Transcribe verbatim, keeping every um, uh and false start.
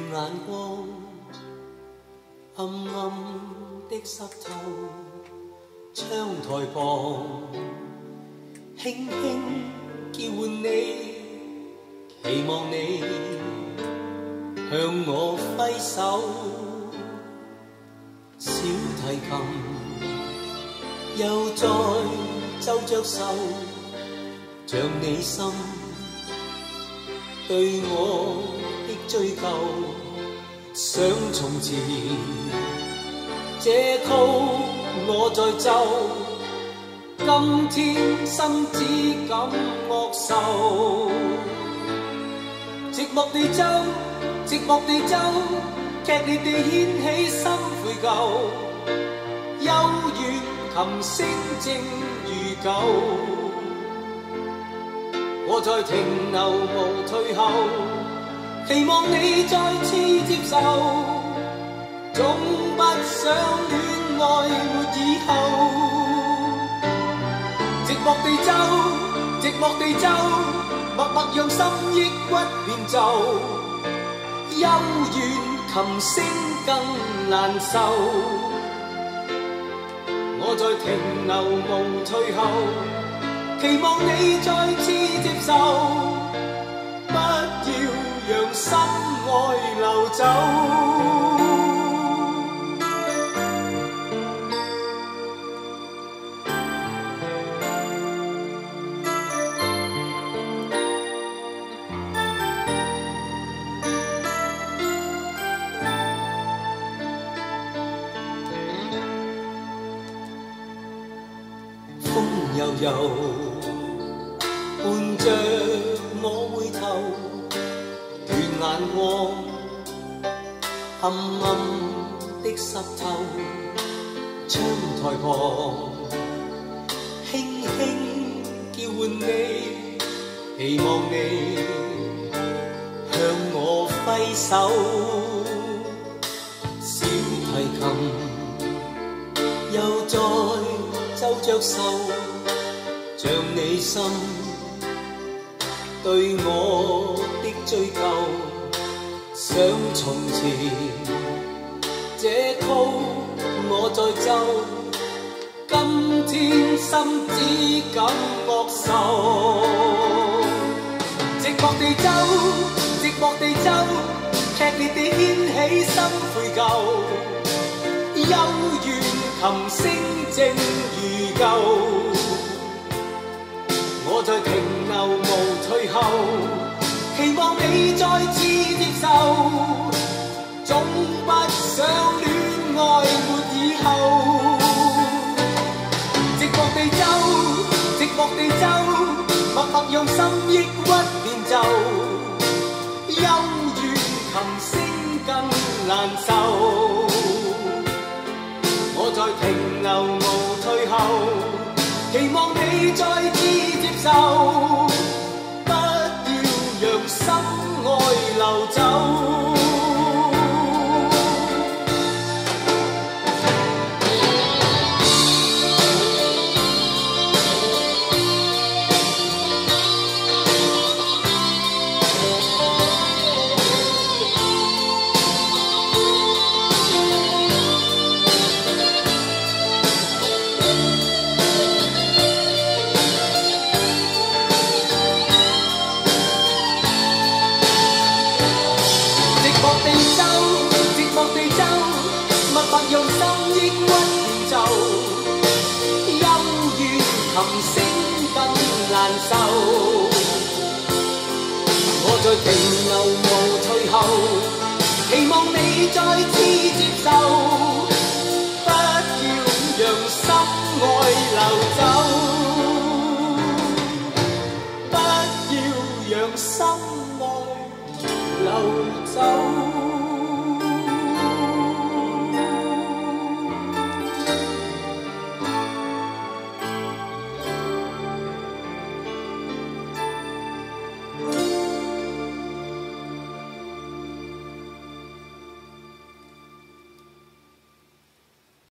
眼光，暗暗的湿透窗台旁，轻轻叫唤你，期望你向我挥手。小提琴又再奏着愁，像你心对我的追究。想从前这曲我在奏，今天心只感恶受。寂寞地奏，寂寞地奏，劇烈地掀起心悔疚。幽怨琴聲正如舊，我在停留無退後，期望你再次接受，總不想戀愛沒以後。寂寞地奏，寂寞地奏，默默讓心抑鬱變奏，幽怨琴聲更難受。我在停留無退後，期望你再次接受，不要讓心愛流走。風悠悠，伴着我回頭，斷眼光，暗暗的濕透窗台旁，輕輕叫喚你，期望你向我揮手。小提琴又再奏着愁，像你心對我的追究。想從前這曲我在奏，今天心只感惡受。寂寞地奏，寂寞地奏，劇烈地掀起心悔疚。幽怨琴聲正如舊，我在停留無退後，期望你再次接受，總不想戀愛沒以後。寂寞地奏，寂寞地奏，默默讓心抑鬱變奏，幽怨琴聲更難受。我在停留無退後，期望你再次接受，不要讓心愛流走。讓心抑鬱變奏，幽怨琴聲更難受。我在停留無退後，期望你再次接受，不要讓心愛流走，不要讓心愛流走。